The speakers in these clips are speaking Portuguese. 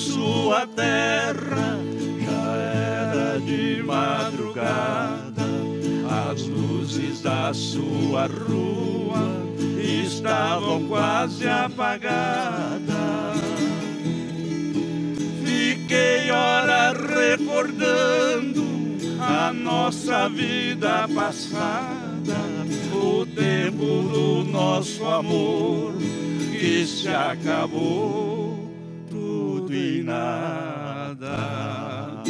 sua terra. Já era de madrugada, as luzes da sua rua estavam quase apagadas. Fiquei ora recordando a nossa vida passada, o tempo do nosso amor que se acabou tudo e nada.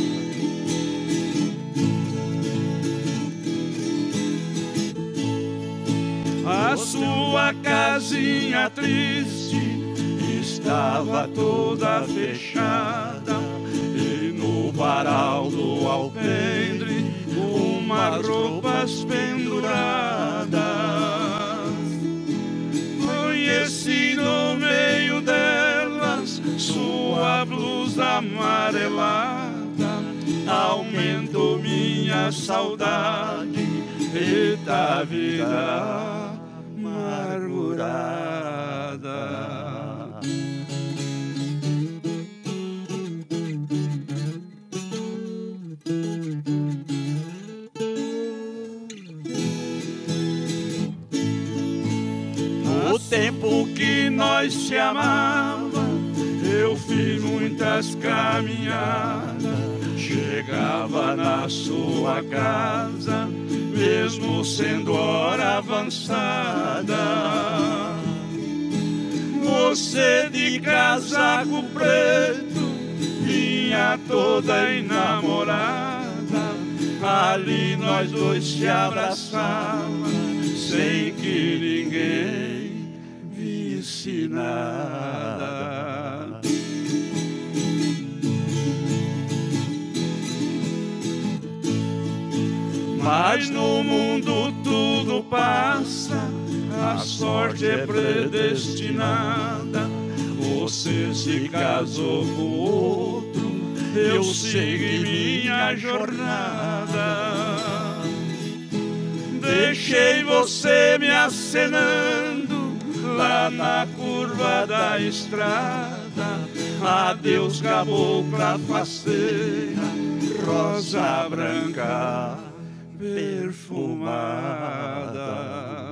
A sua casinha triste estava toda fechada, e no varal do alpendre umas roupas penduradas. Conheci no meio delas sua blusa amarelada, aumentou minha saudade e da vida amargurada. No tempo que nós se amava, eu fiz muitas caminhadas, chegava na sua casa, mesmo sendo hora avançada. Você de casaco preto vinha toda enamorada, ali nós dois se abraçávamos sem que ninguém visse nada. Mas no mundo tudo passa, a sorte é predestinada. Você se casou com outro, eu segui minha jornada. Deixei você me acenando lá na curva da estrada. Adeus, cabocla faceira, rosa branca perfumada.